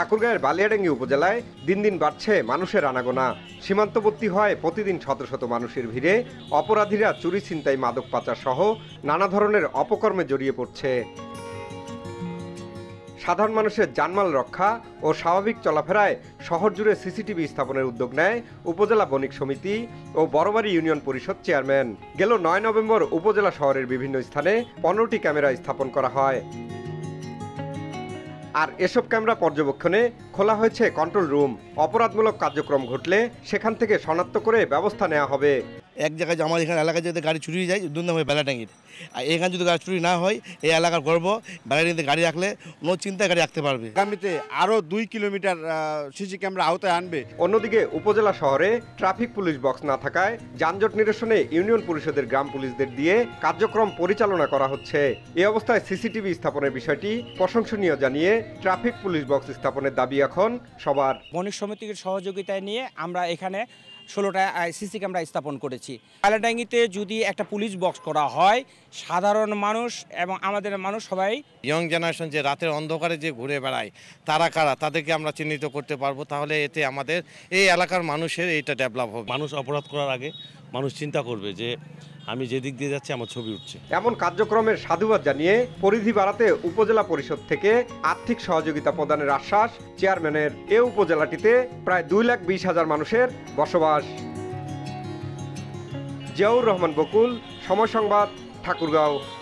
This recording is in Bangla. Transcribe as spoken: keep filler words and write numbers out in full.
ঠাকুরগাঁয়ের বালিয়াডাঙ্গি উপজেলায় দিন দিন বাড়ছে মানুষের আনাগোনা। সীমান্তবর্তী হয় প্রতিদিন শত শত মানুষের ভিড়ে অপরাধীরা চুরি ছিনতাই, মাদক পাচার সহ নানা ধরনের অপকর্মে জড়িয়ে পড়ছে। সাধারণ মানুষের জানমাল রক্ষা ও স্বাভাবিক চলাফেরায় শহর জুড়ে সিসিটিভি স্থাপনের উদ্যোগ নেয় উপজেলা বণিক সমিতি ও বড়বাড়ি ইউনিয়ন পরিষদ চেয়ারম্যান। গেল নয় নভেম্বর উপজেলা শহরের বিভিন্ন স্থানে পনেরোটি ক্যামেরা স্থাপন করা হয়। আর এসব ক্যামেরা পর্যবেক্ষণে খোলা হয়েছে কন্ট্রোল রুম। অপরাধমূলক কার্যক্রম ঘটলে সেখান থেকে শনাক্ত করে ব্যবস্থা নেওয়া হবে। এক জায়গায় আমার এখানে এলাকায় যদি গাড়ি চুরি যায় দুর্নাম হয় বেলাডাঙ্গির, আর এখানে যদি গাড়ি চুরি না হয় এই এলাকার গর্ব, বেলাডাঙ্গিতে গাড়ি রাখলে কোনো চিন্তায় গাড়ি রাখতে পারবে। আগামীতে আরও দুই কিলোমিটার সিসি ক্যামেরা আওতায় আনবে। অন্যদিকে উপজেলা শহরে ট্রাফিক পুলিশ বক্স না থাকায় যানজট নিরসনে ইউনিয়ন পরিষদের গ্রাম পুলিশদের দিয়ে কার্যক্রম পরিচালনা করা হচ্ছে। এই অবস্থায় সিসিটিভি স্থাপনের বিষয়টি প্রশংসনীয় জানিয়ে ট্রাফিক পুলিশ বক্স স্থাপনের দাবি এখন সবার। বণিক সমিতির সহযোগিতায় নিয়ে আমরা এখানে ষোলোটা সিসি ক্যামেরা স্থাপন করেছি। বালিয়াডাঙ্গিতে যদি একটা পুলিশ বক্স করা হয়, সাধারণ মানুষ এবং আমাদের মানুষ সবাই ইয়ং জেনারেশন যে রাতের অন্ধকারে যে ঘুরে বেড়ায় তারা কারা, তাদেরকে আমরা চিহ্নিত করতে পারবো। তাহলে এতে আমাদের এই এলাকার মানুষের এইটা ডেভেলপ হবে। মানুষ অপরাধ করার আগে মানুষ চিন্তা করবে যে আমি যে দিক দিয়ে যাচ্ছি আমার ছবি উঠছে। এমন কার্যক্রমের সাধুবাদ জানিয়ে পরিধি বাড়াতে উপজেলা পরিষদ থেকে আর্থিক সহযোগিতা প্রদানের আশ্বাস চেয়ারম্যানের। এ উপজেলাটিতে প্রায় দুই লাখ বিশ হাজার মানুষের বসবাস। জিয়াউর রহমান বকুল, সময় সংবাদ, ঠাকুরগাঁও।